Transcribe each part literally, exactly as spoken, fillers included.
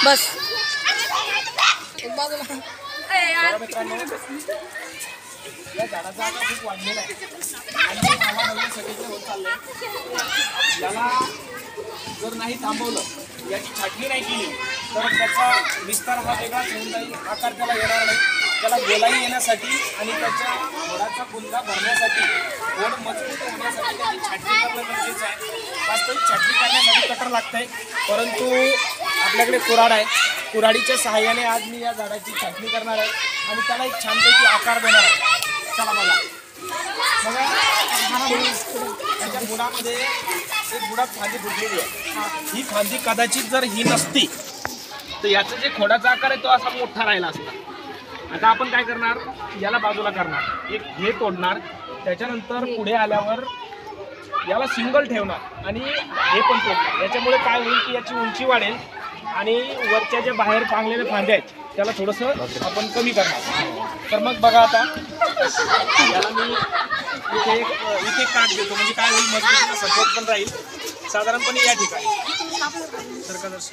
बस एक बाजूला मित्रांनो या झाडाचा आकार खूप वाढलेला आहे आणि हवा हवेसाठी होत चाललंय. याला जर नाही थांबवलं, याची छाटणी नाही केली तर त्याचा विस्तार हा वेगळाच होऊन जाईल. आकार त्याला येणार नाही. त्याला गोलाई येण्यासाठी आणि त्याच्या खोडाचा बुंदा भरण्यासाठी, खोड मजबूत होण्यासाठी त्याची छाटणी करणं गरजेचं आहे. वास्तविक छाटणी करण्यासाठी कटर लागतंय, परंतु आपल्याकडे कुऱ्हाड आहे. कुऱ्हाडीच्या सहाय्याने आज मी या झाडाची छाटणी करणार आहे आणि त्याला एक छानपैकी आकार देणार आहे. चला बघा बघा त्याच्या बुडामध्ये एक बुडात फांदी फुटलेली आहे. ही फांदी कदाचित जर ही नसती तर याचा जे खोडाचा आकार आहे तो असा मोठा राहिला असता. आता आपण काय करणार, याला बाजूला करणार, एक हे तोडणार, त्याच्यानंतर पुढे आल्यावर याला सिंगल ठेवणार आणि हे पण तोडणार. याच्यामुळे काय होईल की याची उंची वाढेल आणि वरच्या ज्या बाहेर पांगलेल्या फांद्या आहेत त्याला थोडंसं आपण कमी करणार. तर मग बघा आता याला मी इथे एक इथे काट देतो, म्हणजे काय होईल, मजबूतीचा सपोर्ट पण राहील. साधारणपणे या ठिकाणी सरका दर्शन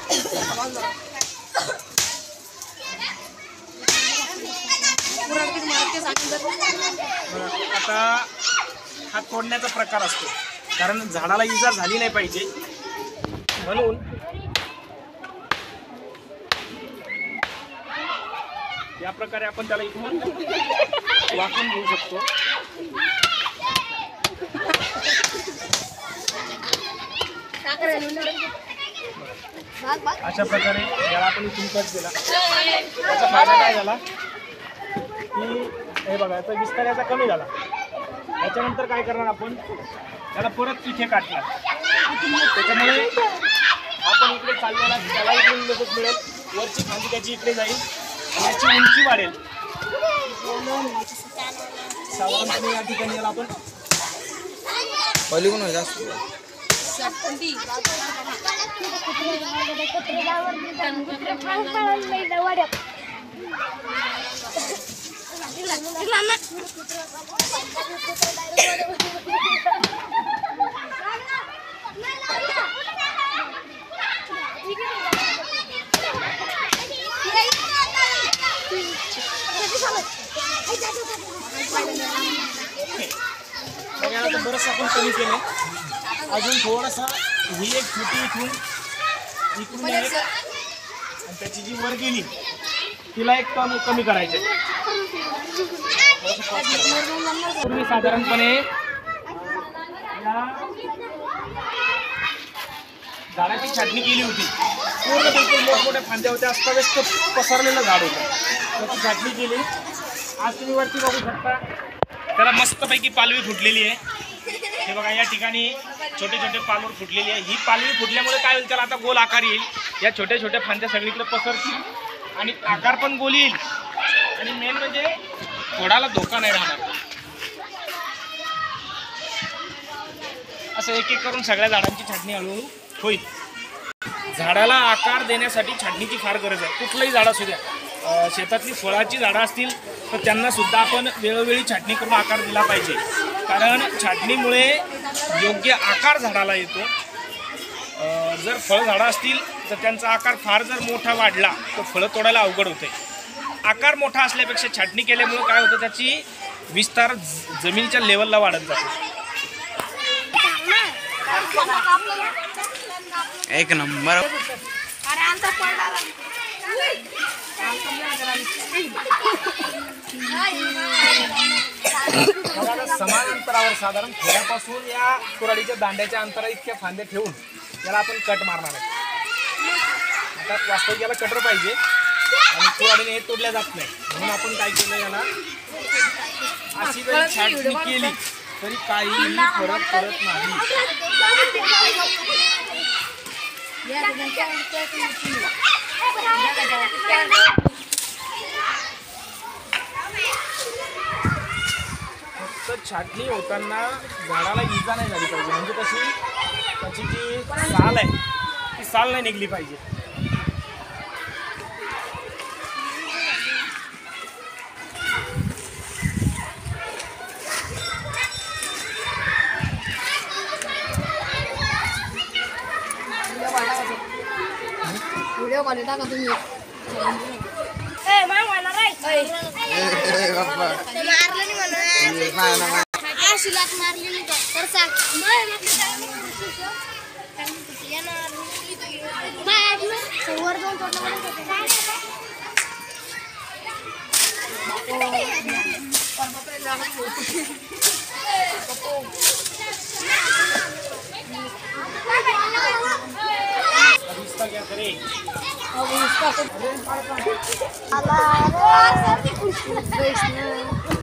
आता हा तोडण्याचा प्रकार असतो, कारण झाडाला इजा झाली नाही पाहिजे म्हणून या प्रकारे आपण त्याला इथून वाकून घेऊ शकतो. अशा प्रकारे याला आपण इथून कट केला. त्याचा फायदा काय झाला की हे बघा याचा विस्तार याचा कमी झाला. याच्यानंतर काय करणार आपण, त्याला परत इथे काटणार. त्याच्यामुळे आपण इकडे चाललेला त्याला इकडून लगेच मिळेल, वरची फांदी त्याची इकडे जाईल, याची उंची वाढेल. साधारणपणे या ठिकाणी याला आपण पलीकडून जास्त बरंच आपण कमी केलं. अजून थोडासा ही एक छोटी इथून इकडून एक आणि त्याची जी वर गेली तिला एक कमी कमी करायचं. पूर्वी साधारणपणे या झाडाची छाटणी केली होती. पूर्ण बिलकुल मोठमोठ्या फांद्या होत्या, अस्ताव्यस्त पसरलेलं झाड होतं. त्याची छाटणी केली. आज तुम्ही वरती बघू शकता त्याला मस्तपैकी पालवी फुटलेली आहे. हे बघा या ठिकाणी छोटे छोटे पालवर फुटलेली आहे. ही पालवी फुटल्यामुळे काय होईल, त्याला आता गोल आकार येईल. या छोट्या छोट्या फांद्या सगळीकडे पसरतील आणि आकार पण गोल येईल आणि मेन म्हणजे खोडाला धोका नाही राहणार. असं एक एक करून सगळ्या झाडांची छाटणी हळूहळू होईल. झाडाला आकार देण्यासाठी छाटणीची फार गरज आहे. कुठलंही झाड असू द्या, शेतातली फळाची झाडं असतील तर त्यांना सुद्धा आपण वेळोवेळी छाटणी करून आकार दिला पाहिजे, कारण छाटणीमुळे योग्य आकार झाडाला येतो. जर फळझाडं असतील तर त्यांचा आकार फार जर मोठा वाढला तर फळं तोडायला अवघड होते. आकार मोठा असल्यापेक्षा छाटणी केल्यामुळे काय होतं, त्याची विस्तार जमिनीच्या लेवलला वाढत जातो. एक नंबर. समान अंतरावर साधारण थोड्यापासून या कुऱ्हाडीच्या दांड्याच्या अंतरा इतक्या फांद्या ठेवून याला आपण कट मारणार आहे. आता वास्तविक याला कटर पाहिजे आणि कुऱ्हाडीने हे तोडल्या जात नाही, म्हणून आपण काय केलं, याला अशी जरी छाटणी केली तरी काहीही फरक पडत नाही. फक्त छाटणी होताना झाडाला इजा नाही झाली पाहिजे, म्हणजे कशी त्याची जी साल आहे ती साल नाही निघली पाहिजे. व्हिडिओ कॉल टाका तुम्ही शिलात मारली नाही तर सांग वर जाऊन इसका क्या करे अब उसका